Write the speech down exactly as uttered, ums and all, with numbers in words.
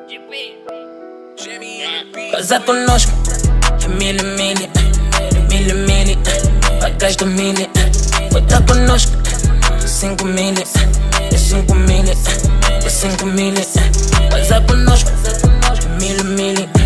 Casa conosco, é mili mili, mili mili, pagas do mili. Bota conosco, cinco mili, é cinco mili, é cinco mili. Casa conosco, é mili mili.